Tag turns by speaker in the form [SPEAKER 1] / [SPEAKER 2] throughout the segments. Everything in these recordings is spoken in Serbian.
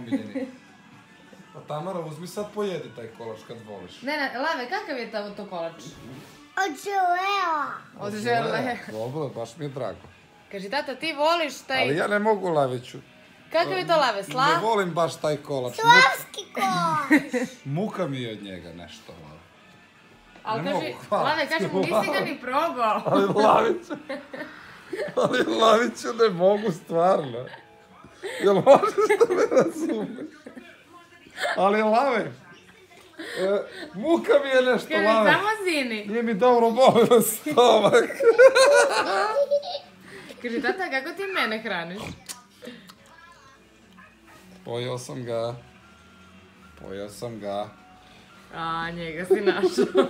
[SPEAKER 1] omiljeni. Pa Tamara, uzmi sad pojedi taj kolač kad voliš.
[SPEAKER 2] Ne, Lave, kakav je to kolač?
[SPEAKER 3] Od želea.
[SPEAKER 2] Od žele.
[SPEAKER 1] Dobro, baš mi je drago.
[SPEAKER 2] Kaži, tata, ti voliš taj...
[SPEAKER 1] Ali ja ne mogu, Laviću.
[SPEAKER 2] Kakav je to, Lave,
[SPEAKER 1] Ne volim baš taj kolač.
[SPEAKER 3] Slavski kolač.
[SPEAKER 1] Muka mi je od njega nešto.
[SPEAKER 2] Ali
[SPEAKER 1] Ne
[SPEAKER 2] kaži,
[SPEAKER 1] mogu, hvala.
[SPEAKER 2] Lave, kaži mu, nisi ga ni probao.
[SPEAKER 1] Ali Laviću ne mogu stvarno. Jel možeš da me razumeš? Ali Lave, muka mi je nešto,
[SPEAKER 2] Kaži,
[SPEAKER 1] Lave.
[SPEAKER 2] samo zini.
[SPEAKER 1] Nije mi dobro bolio stomak.
[SPEAKER 2] Kaži, tata, kako ti mene hraniš?
[SPEAKER 1] Pojeo sam ga.
[SPEAKER 2] A, njega si našao.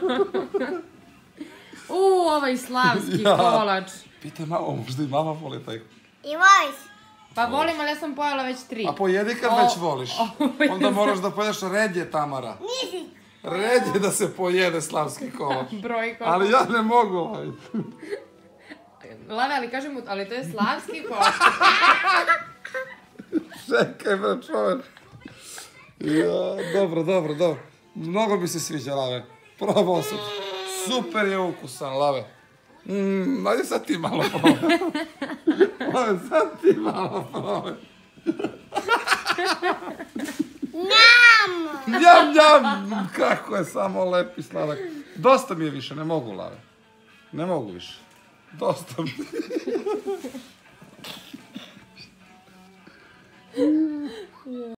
[SPEAKER 2] Ovaj slavski kolač.
[SPEAKER 1] Pitaj mama, možda i mama voli taj.
[SPEAKER 3] I voliš?
[SPEAKER 2] Pa volim, ali ja sam pojela već 3.
[SPEAKER 1] A pojedi kad već voliš. Onda moraš da pojedeš red je, Tamara.
[SPEAKER 3] Nisi.
[SPEAKER 1] Red je da se pojede slavski kolač.
[SPEAKER 2] Broj kolač.
[SPEAKER 1] Ali ja ne mogu.
[SPEAKER 2] Lave, ali kaži mu, ali to je slavski kolač.
[SPEAKER 1] Čekaj bre čoveč. Dobro. Mnogo mi se sviđa, Lave. Probao sam. Super je ukusan, Lave. Ajde sad ti malo probaj. Lave, sad ti malo probaj. Njam! Kako je samo lep i sladak. Dosta mi je više, ne mogu, Lave. Ne mogu više. Dosta mi je.